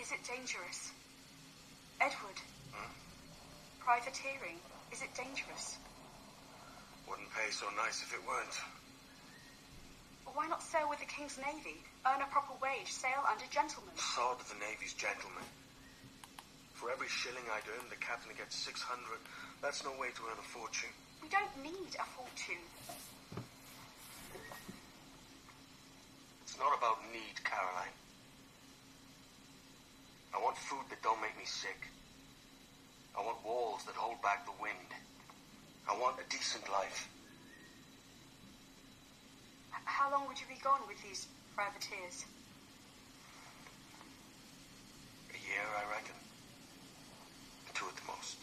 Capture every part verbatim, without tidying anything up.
Is it dangerous? Edward. Hmm? Privateering, is it dangerous? Wouldn't pay so nice if it weren't. Well, why not sail with the King's Navy? Earn a proper wage, sail under gentlemen. Sod the Navy's gentlemen. For every shilling I'd earn, the captain gets six hundred. That's no way to earn a fortune. We don't need a fortune. It's not about need, Caroline. I want food that don't make me sick. I want walls that hold back the wind. I want a decent life. H- how long would you be gone with these privateers? A year, I reckon. Two at the most.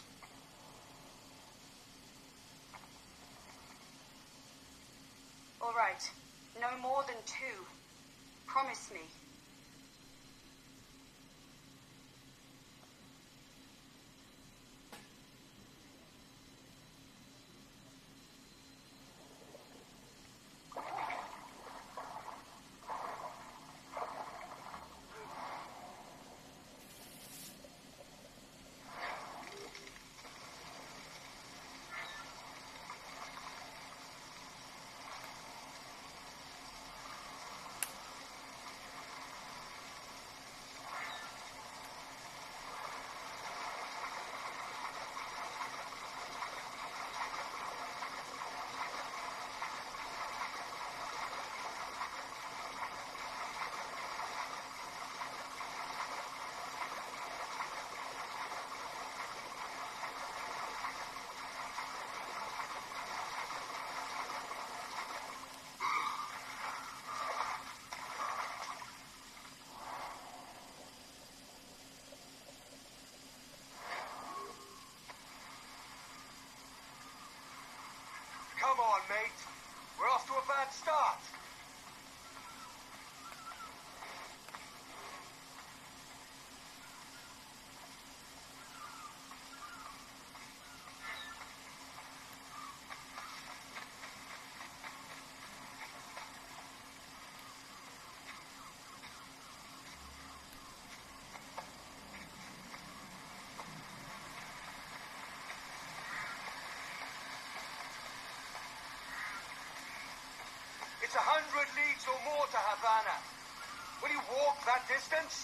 All right. No more than two. Promise me. Come on, mate. We're off to a bad start. It's a hundred leagues or more to Havana. Will you walk that distance?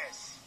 this.